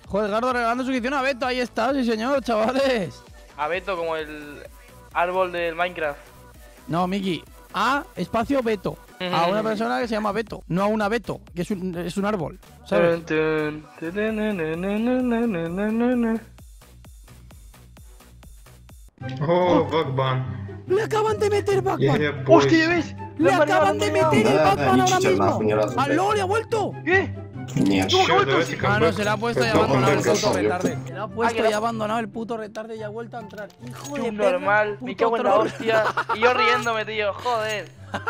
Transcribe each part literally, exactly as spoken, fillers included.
Joder, Gardo regalando suscripción a Beto. Ahí está, sí señor, chavales. A Beto como el árbol del Minecraft. No, Miki. A espacio Beto. A una persona que se llama Beto. No a una Beto, que es un, es un árbol. ¿Sabes? Oh, Bugban. Le acaban de meter Bugban. Yeah, boy. ¡Hostia, ves! Le acaban de meter el Bugban ahora mismo. mismo. ¡Aló, le ha vuelto! ¿Qué? Нет. Sure, давайте Ah, no, камбэк. se le ha puesto y Pero abandonado el ¿cómo puto que retarde. Se le ha puesto Ah, que y la- abandonado el puto retarde y ha vuelto a entrar. Hijo de perra, Normal, me puto cago en la troll. hostia. Y yo riéndome, tío, joder.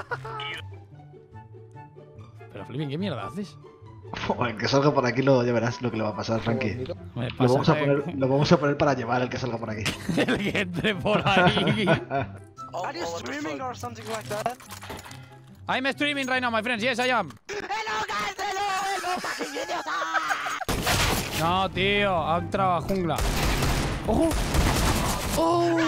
Pero Flipping, ¿qué mierda haces? El que salga por aquí lo ya verás lo que le va a pasar, Frankie. Me Lo pasa, vamos, a eh, poner, lo vamos a poner para llevar el que salga por aquí. el que entre por ahí. Are you streaming or something like that? I'm streaming right now, my friends. Yes, I am. No, tío, ha entrado a jungla. ¡Ojo! ¡Oh!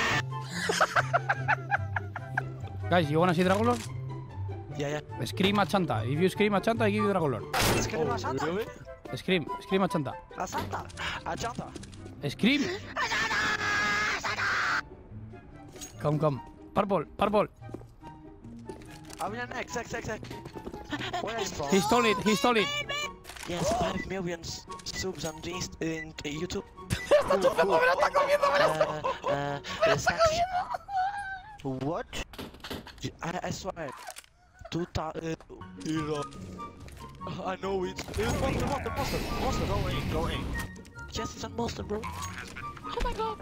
Guys, you wanna see Dragon Lord? Yeah, yeah. Scream a Chanta. If you scream a Chanta, I give you Dragon Lord. It's getting a Santa. Scream, scream a Chanta. A Santa. A Santa. Scream. Come, come. Purple, purple. I'm in an X, X, X, X. Where is from? He stole it, he stole it. Yes, five million subs on the inst- in uh, YouTube. Cool, cool. Uh, uh, uh, Saxy. What? I, I swear. Two ta- uh, uh, I know it. Uh, monster, monster, monster, monster. Go in, go in. Yes, it's a monster, bro. Oh my god.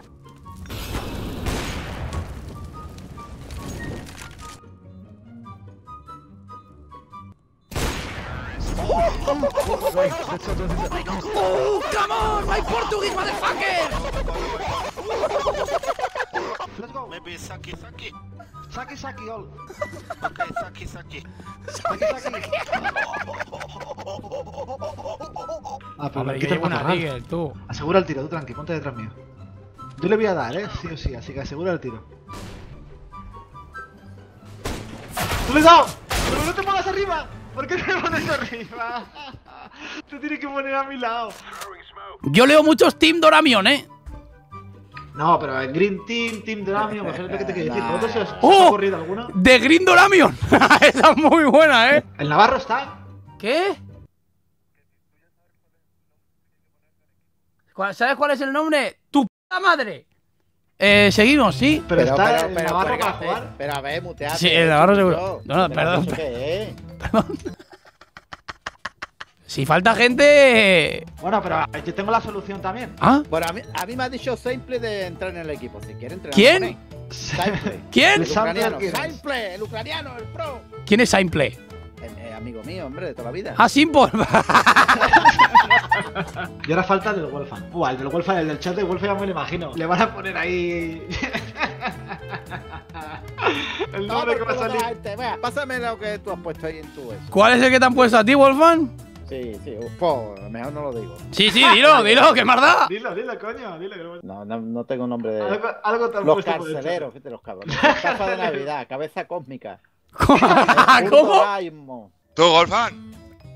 Oh, come on, my Portuguese motherfucker! Let's go. Maybe Saki Saki. Saki, Saki, all. Okay, Saki Saki. Saki, Saki. Ah, pero Hombre, me que quita llevo una para Rigel, tú. Asegura el tiro, tú tranqui, ponte detrás mío. Yo le voy a dar, eh, sí o sí, así que asegura el tiro. ¡Tú le has dado! ¡Pero no te pongas arriba! ¿Por qué te pones arriba? Te tienes que poner a mi lado. Yo leo muchos Team Doramion, ¿eh? No, pero el Green Team, Team Dramio, pues es lo que te quiero decir. ¿Vosotros se os, se os ¡Oh! ha ocurrido alguno? De Green Doramion. Esa es muy buena, ¿eh? ¿El Navarro está? ¿Qué? ¿Cuál- ¿Sabes cuál es el nombre? ¡Tu puta madre! Eh, seguimos, ¿sí? Pero, está pero, el pero, Navarro para cuélgate. jugar. Pero a ver, muteate. Sí, el Navarro seguro. Yo. No, no, Pero perdón. ¿eso qué es? Si falta gente... Bueno, pero yo tengo la solución también. ¿Ah? Bueno, a mí, a mí me ha dicho Simple de entrar en el equipo. Si quiere entrar. ¿Quién? Simple. ¿Quién? El ucraniano. ¿Quién es? Simple, el ucraniano, el pro. ¿Quién es Simple? El, el amigo mío, hombre, de toda la vida. Ah, Simple. Y ahora falta el del Wolfan. Buah, el del Wolfan, el del chat de Wolfan ya me lo imagino. Le van a poner ahí... el No, nombre que va a por culo de la salir. gente. Venga, pásame lo que tú has puesto ahí en tu eso. ¿Cuál es el que te han puesto a ti, Wolfan? Sí, sí, pues mejor no lo digo. Sí, sí, dilo, dilo, ¿qué más da? Dilo, dilo, coño, dilo. Que No, no... no, no tengo nombre de. algo, algo te han Los puesto por el chat. carceleros, fíjate los cabrones. Caja de Navidad, cabeza cósmica. ¿Cómo? ¿Tú, Golfan?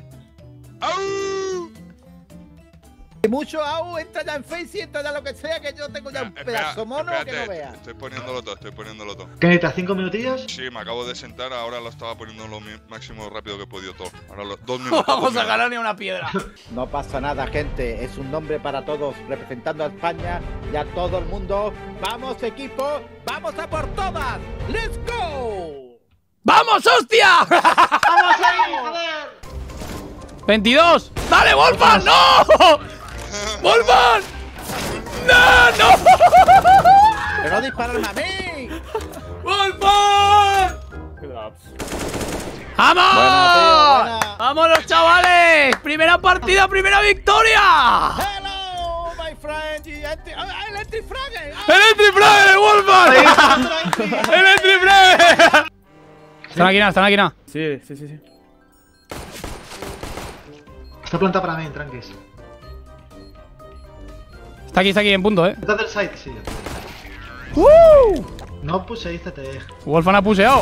¡Au! Y mucho au, entra ya en Face y entra ya lo que sea, que yo tengo ya un Espera, pedazo mono espérate, que no vea. Estoy poniéndolo todo, estoy poniéndolo todo. ¿Qué necesitas? ¿Cinco minutillos? Sí, me acabo de sentar, ahora lo estaba poniendo lo mi- máximo rápido que he podido todo. Ahora los dos minutos. dos Vamos a minutos. ganar ni una piedra. No pasa nada, gente. Es un nombre para todos, representando a España y a todo el mundo. ¡Vamos, equipo! ¡Vamos a por todas! ¡Let's go! ¡Vamos, hostia! ¡Vamos ahí, joder! veintidós. ¡Dale, Wolfan! ¡No! ¡Wolfan! ¡No, no! ¡Pero no dispararme a mí! ¡Wolfan! ¡Vamos! Buena, tío, buena. ¡Vamos los chavales! ¡Primera partida, primera victoria! ¡Hello, my friend! Y anti- ¡Ah, el antifragger! ¡Ah! ¡El Entrifragger de Wolfan! ¡El Entrifragger! Están aquí, nada, están aquí, nada. Sí, sí, sí, sí. Está planta para mí, tranquis. Está aquí, está aquí en punto, eh. Detrás del site, sí. ¡Uh! No puse ahí, te Wolfan ha puseado.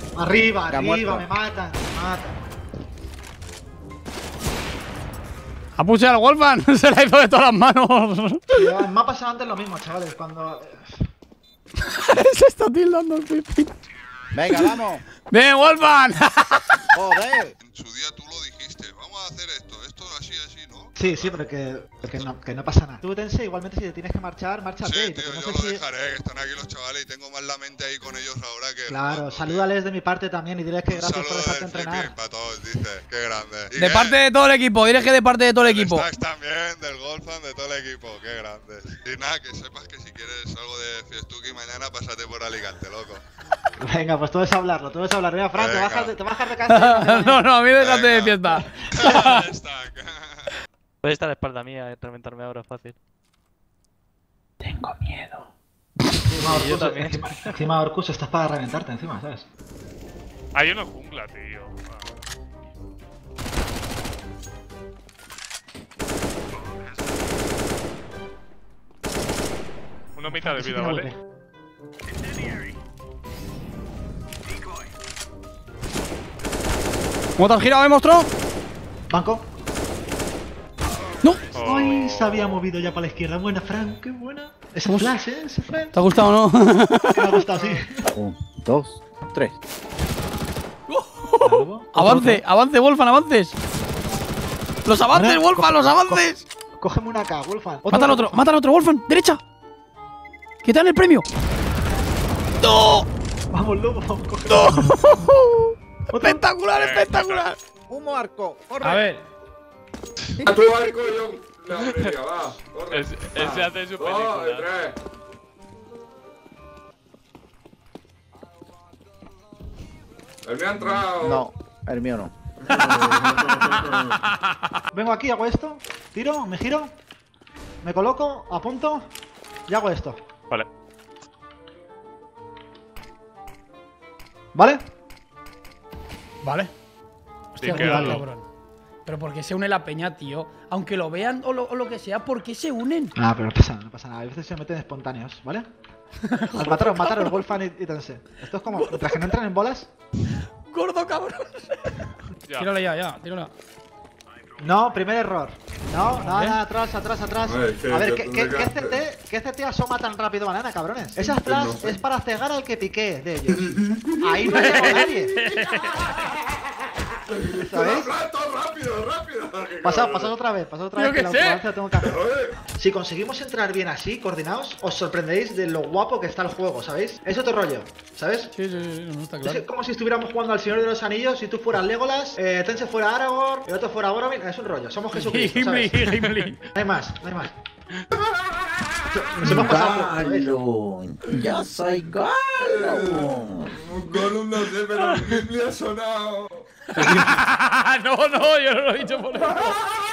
Arriba, Que ha arriba, muerto. me matan, me matan. Ha puseado al Wolfman. Se la hizo de todas las manos. Tío, en mapas antes lo mismo, chavales. Cuando. Se está tildando el pipi. Venga, vamos. ¡Bien, Wolfman! Joder. En su día tú lo dijiste. Vamos a hacer esto. Esto así, así, ¿no? Sí, sí, pero que, que, no, que no pasa nada. Tú, Tense, igualmente si te tienes que marchar, márchate. Sí, porque tío, no yo sé lo si... dejaré, que están aquí los chavales y tengo más la mente ahí con ellos ahora que... Claro, no, salúdales de mi parte también y diles que Un gracias por saludo dejarte del entrenar. Flipping para todos, dice. Qué grande. ¿Y De qué? parte de todo el equipo. Diles que de parte de todo el Del equipo. Stacks también, del Golfan, de todo el equipo. Qué grande. Y nada, que sepas que si quieres algo de Fiestuki mañana, pásate por Alicante, loco. Venga, pues todo es hablarlo, todo es hablar. Mira, Fran, te Venga. bajas de, te bajas de casa. No, no, a mí déjate de Venga. fiesta. Stack. Puede estar a la espalda mía, eh, reventarme ahora fácil. Tengo miedo. Encima, Sí, yo Orcus, también. encima, encima Orcus estás para reventarte encima, ¿sabes? Hay uno jungla, tío. Ah. Uno mitad de Sí, vida, tiene ¿vale? golpe. ¿Cómo te has girado, eh, monstruo? Banco. No. Oh. Ay, se había movido ya para la izquierda. Buena, Fran, qué buena. Ese ¿Cómo se- flash, ¿eh? Ese Fran. ¿Te ha gustado o no? Que me ha gustado, sí. Un, dos, tres. Avance, avance, Wolfman, avances. Los avances, Ahora, Wolfman, co- los avances. Cógeme una K, Wolfan. Mata al otro, mata al otro, Wolfman, derecha. Que te dan el premio. ¡No! Vamos, lobo, cógeme. ¡No! Otro. Espectacular, espectacular. Humo arco. Corre. A ver, A tu arco yo la media, va. Corre. Él, él se hace su Dos, película. tres. El mío ha entrado. No, el mío no. Vengo aquí, hago esto. Tiro, me giro. Me coloco, apunto. Y hago esto. Vale. ¿Vale? vale. Hostia, que cuidado, algo. cabrón. Pero ¿por qué se une la peña, tío? Aunque lo vean o lo, o lo que sea, ¿por qué se unen? Ah, pero no pasa nada, no pasa nada. A veces se meten espontáneos, ¿vale? Al mataros, mataros, Wolfan y, y Tense. Esto es como, mientras que no entran en bolas. Gordo, cabrón. Ya. Tírale ya, ya, tírale. No, primer error. No, nada, ¿Vale? nada, atrás, atrás, atrás. Ay, que- A ver, que ¿qué, tú qué, me qué quedas- C T, ¿qué C T asoma tan rápido banana, cabrones? Esa flash No sé. es para cegar al que piqué de ellos. Ahí no llegó nadie. ¿Sabéis? ¡Todo rápido, rápido! Pasad, pasad otra vez, pasad otra Yo vez. qué que la sé. autobalancia la tengo que hacer. Joder. Si conseguimos entrar bien así, coordinados, os sorprenderéis de lo guapo que está el juego, ¿sabéis? Es otro rollo, ¿sabes? Sí, sí, sí, no está Es claro. como si estuviéramos jugando al Señor de los Anillos, si tú fueras Legolas, eh, Tense fuera Aragorn, el otro fuera Boromir, es un rollo, somos Jesucristo, Gimli, ¿sabes? Gimli. No hay más, no hay más. Nos hemos pasado, ¿sabéis? Gollum. Yo soy Gollum. Gollum no sé, pero el Gimli ha sonado. No, no, yo no lo he dicho por eso.